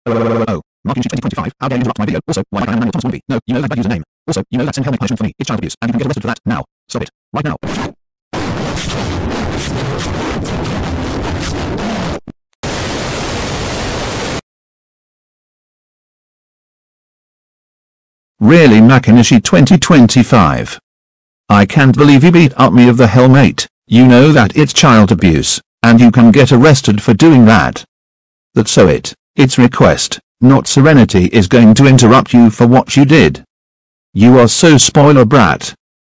Oh, MakiNishi 2025, how dare you interrupt my video? Also, why am I Manuel Thomas Wannabe? No, you know that bad username. Also, you know that same helmet punishment for me. It's child abuse, and you can get arrested for that. Now. Stop it. Right now. Really, MakiNishi 2025. I can't believe you beat up me of the helmet. You know that it's child abuse, and you can get arrested for doing that. That's so it's request, not Serenity, is going to interrupt you for what you did. You are so spoiler brat.